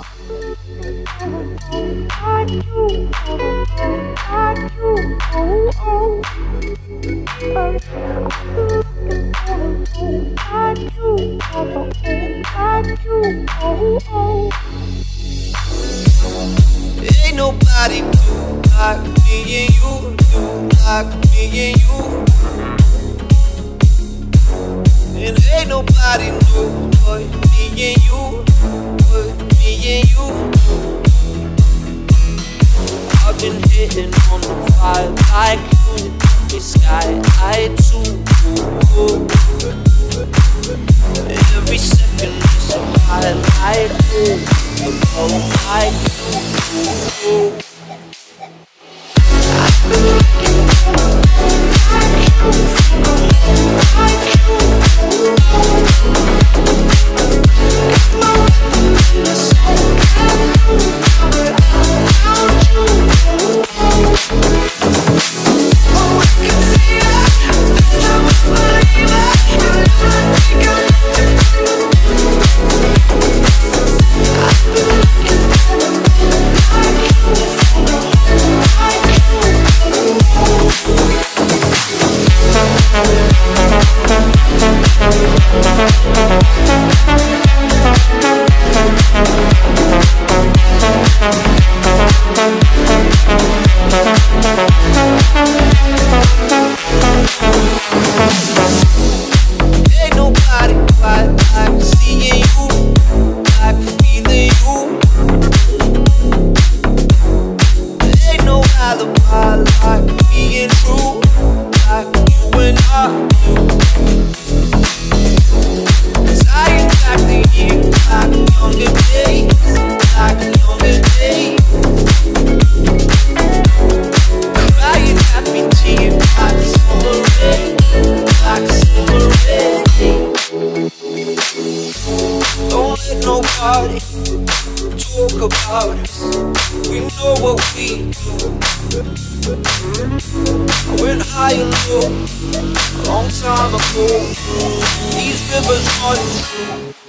Ain't nobody do like me and you, do like me and you. And ain't nobody know but me and you, but me and you. I've been hitting on the fire like you, the sky I too. Every second is a highlight, like you. I've been looking nobody talk about us. We know what we do. I went high and low a long time ago. These rivers run true.